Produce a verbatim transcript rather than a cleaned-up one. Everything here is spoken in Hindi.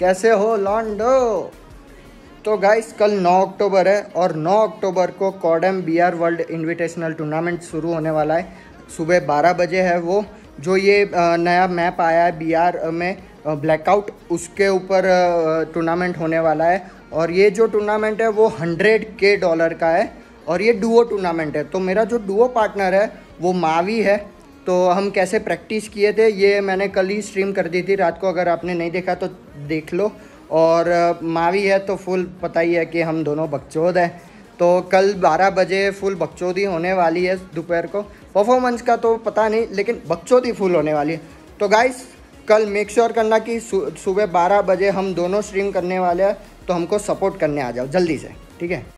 कैसे हो लॉन्डो। तो गाइस कल नौ अक्टूबर है और नौ अक्टूबर को CODM B R world invitational tournament शुरू होने वाला है। सुबह बारह बजे है वो, जो ये नया मैप आया है बी आर में ब्लैकआउट, उसके ऊपर टूर्नामेंट होने वाला है। और ये जो टूर्नामेंट है वो हंड्रेड के डॉलर का है और ये डुओ टूर्नामेंट है। तो मेरा जो डुओ पार्टनर है वो मावी है। तो हम कैसे प्रैक्टिस किए थे ये मैंने कल ही स्ट्रीम कर दी थी रात को, अगर आपने नहीं देखा तो देख लो। और मावी है तो फुल पता ही है कि हम दोनों बकचोद हैं। तो कल बारह बजे फुल बकचोदी होने वाली है दोपहर को। परफॉर्मेंस का तो पता नहीं, लेकिन बकचोदी फुल होने वाली है। तो गाइस कल मेक श्योर करना कि सुबह बारह बजे हम दोनों स्ट्रीम करने वाले हैं, तो हमको सपोर्ट करने आ जाओ जल्दी से, ठीक है।